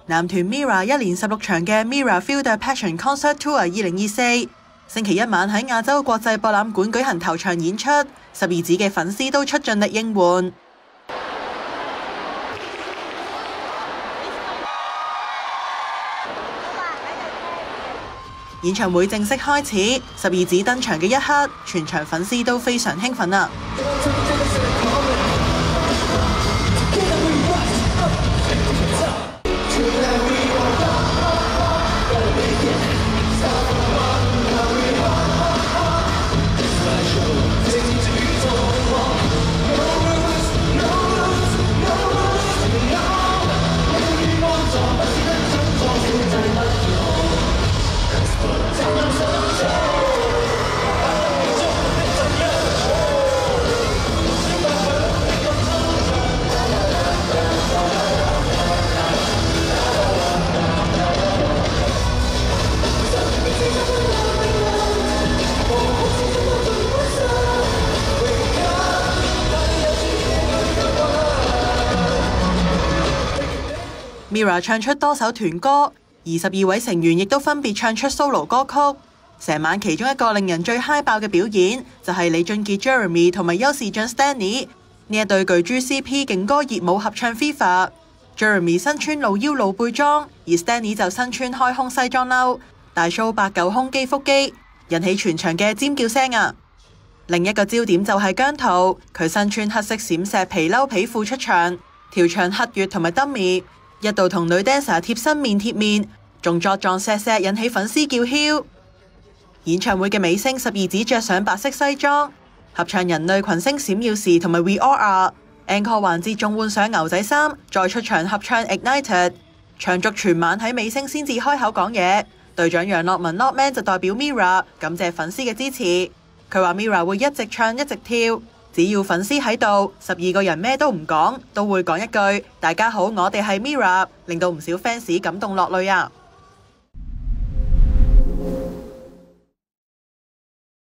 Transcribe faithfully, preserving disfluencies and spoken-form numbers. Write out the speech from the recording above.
男團 Mirror 一連十六場嘅 Mirror Feel the Passion Concert Tour 二零二四，星期一晚喺亞洲國際博覽館舉行頭場演出，十二指嘅粉絲都出盡力應援。演唱會正式開始，十二指登場嘅一刻，全場粉絲都非常興奮啊！Mirror 唱出多首團歌，而十二位成員亦都分別唱出 solo 歌曲。成晚其中一個令人最嗨爆嘅表演，就係李俊傑 Jeremy 同埋邱士俊 Stanley 呢一對巨豬 C P 勁歌熱舞合唱 Fever。Jeremy 身穿露腰露背裝，而 Stanley 就身穿開胸西裝褸，大 show 八嚿胸肌腹肌，引起全場嘅尖叫聲啊！另一個焦點就係姜濤，佢身穿黑色閃石皮褸皮褲出場，條場黑月同埋 Dummy。一度同女 dancer 貼身面貼面，仲作狀錫錫引起粉絲叫囂。演唱會嘅尾聲，十二指着上白色西裝，合唱人類群星閃耀時同埋 We All Are。Encore 環節仲換上牛仔衫，再出場合唱 Ignited， 唱足全晚喺尾聲先至開口講嘢。隊長楊樂文 Lockman 就代表 Mirror 感謝粉絲嘅支持，佢話 Mirror 會一直唱一直跳。只要粉絲喺度，十二個人咩都唔講，都會講一句大家好，我哋係 Mirror，令到唔少 fans 感動落淚啊！